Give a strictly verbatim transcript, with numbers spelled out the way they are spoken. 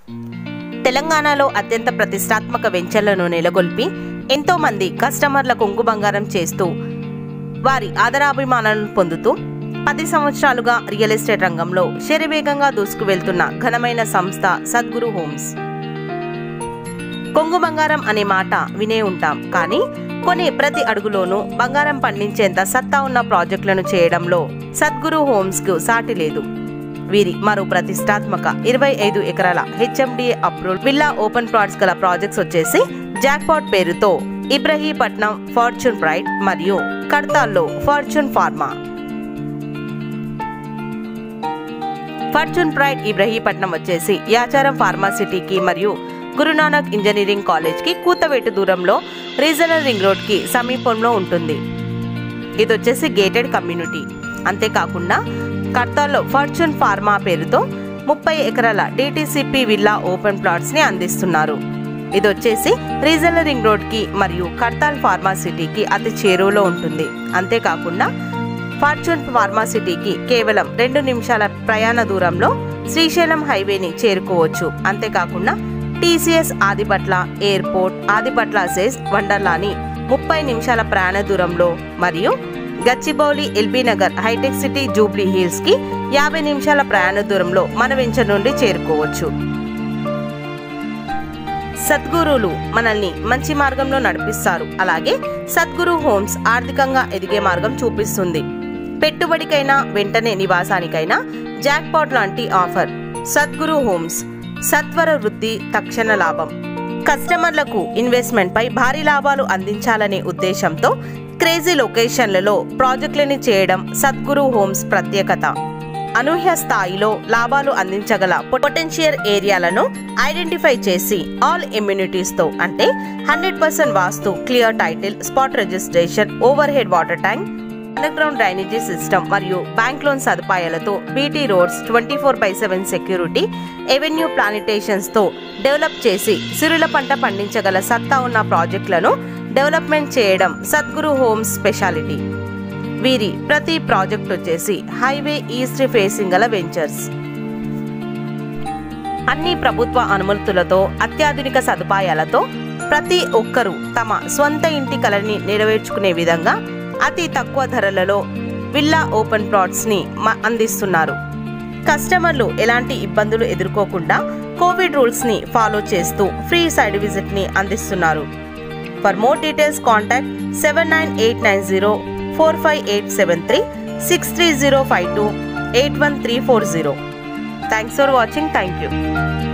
తెలంగాణలో అత్యంత ప్రతిష్టాత్మక వెంచర్లను నెలకొల్పి ఎంతో మంది కస్టమర్ల కొంగు బంగారం చేస్తూ వారి ఆదరాభిమానాలను పొందుతూ పది సంవత్సరాలుగా రియల్ ఎస్టేట్ రంగంలో శరవేగంగా దూసుకు వెళ్తున్న ఘనమైన సంస్థ సద్గురు హోమ్స్. కొంగు బంగారం అనే మాట వినే ఉంటాం, కానీ కొనే ప్రతి అడుగులోనూ బంగారం పండించేంత సత్తా ఉన్న ప్రాజెక్టులను చేయడంలో సద్గురు హోమ్స్ కు సాటి లేదు. వీరి మరో ప్రతిష్టాత్మక ఇరవై ఐదు ఎకరాల H M D A approved villa open plots గల ప్రాజెక్ట్స్ వచ్చేసి జాక్పాట్ పేరుతో ఇబ్రహీపట్నం, ఫార్చ్యూన్ ప్రైడ్ మరియు కడతాల్లో Fortune Pharma. Fortune Pride Ibrahimpatnam వచ్చేసి యాచారం ఫార్మాసిటీకి మరియు గురునానక్ ఇంజనీరింగ్ కాలేజ్ కి కూతవేటు దూరంలో రీజనల్ రింగ్ రోడ్ కి సమీపంలో ఉంటుంది. ఇది వచ్చేసి గేటెడ్ కమ్యూనిటీ. అంతేకాకుండా కర్తాల్లో ఫార్చ్యూన్ ఫార్మా పేరుతో ముప్పై ఎకరాల D T C P villa open plots ని అందిస్తున్నారు. ఇది వచ్చేసి రీజనల్ రింగ్ రోడ్ కి మరియు కర్తాల్ ఫార్మాసిటీకి అతి చేరువలో ఉంటుంది. అంతేకాకుండా ఫార్చ్యూన్ ఫార్మాసిటీకి కేవలం రెండు నిమిషాల ప్రయాణ దూరంలో శ్రీశైలం హైవేని చేరుకోవచ్చు. అంతేకాకుండా T C S Adibatla airport, Adibatla SEZ వండర్లాని ముప్పై నిమిషాల ప్రయాణ దూరంలో మరియు Gachibowli, L B Nagar, Hitech City, Jubilee Hills కి యాభై నిమిషాల ప్రయాణ దూరంలో మన వెంచర్ నుండి చేరుకోవచ్చు. సద్గురువులు మనల్ని మంచి మార్గంలో నడిపిస్తారు. అలాగే సద్గురు హోమ్స్ ఆర్థికంగా ఎదిగే మార్గం చూపిస్తుంది. పెట్టుబడికైనా వెంటనే నివాసానికైనా జాక్పాట్ లాంటి ఆఫర్. సద్గురు హోమ్స్ సత్వర వృద్ధి, తక్షణ లాభం. కస్టమర్లకు ఇన్వెస్ట్మెంట్ పై భారీ లాభాలు అందించాలనే ఉద్దేశంతో క్రేజీ లొకేషన్లలో ప్రాజెక్టులని చేయడం సద్గురు హోమ్స్ ప్రత్యేకత. అనూహ్య స్థాయిలో లాభాలు అందించగల పొటెన్షియల్ ఏరియాలను ఐడెంటిఫై చేసి ఆల్ ఇమ్యూనిటీస్ తో అంటే hundred percent vastu, clear title, spot registration, overhead water tank, underground drainage system మరియు బ్యాంక్ లోన్ సదుపాయాలతో BT roads, twenty four by seven security, avenue plantations తో డెవలప్ చేసి సిరుల పంట పండించగల సత్తా ఉన్న ప్రాజెక్టులను డెవలప్మెంట్ చేయడం సద్గురు హోమ్స్ స్పెషాలిటీ. వీరి ప్రతి ప్రాజెక్ట్ వచ్చేసి హైవే ఈస్ట్ ఫేసింగ్ గల వెంచర్స్. అన్ని ప్రభుత్వ అనుమతులతో, అత్యాధునిక సదుపాయాలతో ప్రతి ఒక్కరూ తమ స్వంత ఇంటి కలని నెరవేర్చుకునే విధంగా అతి తక్కువ ధరలలో విల్లా ఓపెన్ ప్లాట్స్ ని అందిస్తున్నారు. కస్టమర్లు ఎలాంటి ఇబ్బందులు ఎదుర్కోకుండా కోవిడ్ రూల్స్ ని ఫాలో చేస్తూ ఫ్రీ సైడ్ విజిట్ ని అందిస్తున్నారు. For more details contact seven nine eight nine zero four five eight seven three six three zero five two eight one three four zero. Thanks for watching. Thank you.